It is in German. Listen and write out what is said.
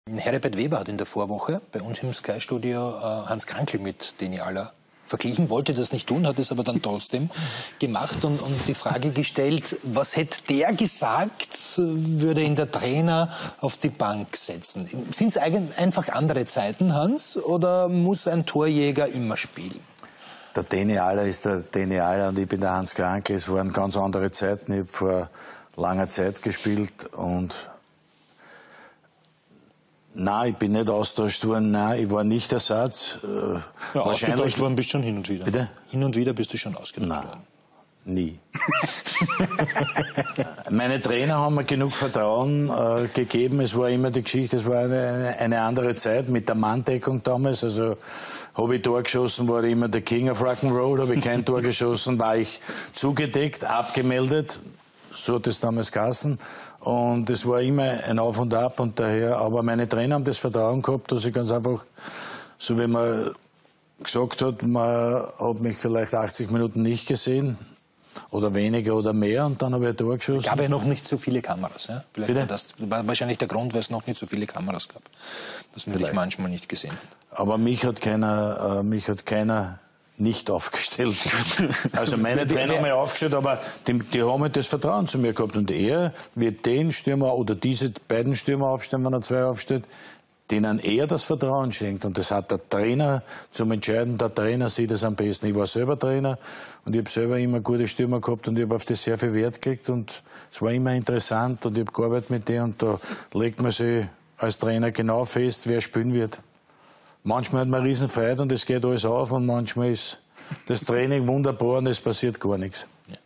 Heribert Weber hat in der Vorwoche bei uns im Sky-Studio Hans Krankl mit Deni Aller verglichen, wollte das nicht tun, hat es aber dann trotzdem gemacht und die Frage gestellt, was hätte der gesagt, würde ihn der Trainer auf die Bank setzen? Sind es einfach andere Zeiten, Hans, oder muss ein Torjäger immer spielen? Der Deni Aller ist der Deni Aller und ich bin der Hans Krankl. Es waren ganz andere Zeiten. Ich habe vor langer Zeit gespielt und nein, ich bin nicht austauscht worden. Nein, ich war nicht Ersatz. Ja, ausgetauscht worden bist du schon hin und wieder. Bitte? Hin und wieder bist du schon ausgetauscht worden. Nie. Meine Trainer haben mir genug Vertrauen gegeben. Es war immer die Geschichte, es war eine andere Zeit mit der Manndeckung damals. Also habe ich Tor geschossen, war ich immer der King of Rock'n'Roll. Habe ich kein Tor geschossen, war ich zugedeckt, abgemeldet. So hat es damals geheißen. Und es war immer ein Auf und Ab und daher. Aber meine Trainer haben das Vertrauen gehabt, dass ich ganz einfach, so wie man gesagt hat, man hat mich vielleicht 80 Minuten nicht gesehen. Oder weniger oder mehr und dann habe ich ein Tor geschossen. Es gab ja noch nicht so viele Kameras. Ja? Bitte? War das war wahrscheinlich der Grund, weil es noch nicht so viele Kameras gab. Dass man dich manchmal nicht gesehen hat. Aber mich hat keiner nicht aufgestellt. Also meine Trainer haben mich aufgestellt, aber die haben halt das Vertrauen zu mir gehabt. Und er wird den Stürmer oder diese beiden Stürmer aufstellen, wenn er zwei aufstellt, denen er das Vertrauen schenkt. Und das hat der Trainer zum Entscheiden. Der Trainer sieht es am besten. Ich war selber Trainer und ich habe selber immer gute Stürmer gehabt und ich habe auf das sehr viel Wert gelegt. Und es war immer interessant und ich habe gearbeitet mit denen und da legt man sich als Trainer genau fest, wer spielen wird. Manchmal hat man Riesenfreude und es geht alles auf und manchmal ist das Training wunderbar und es passiert gar nichts. Ja.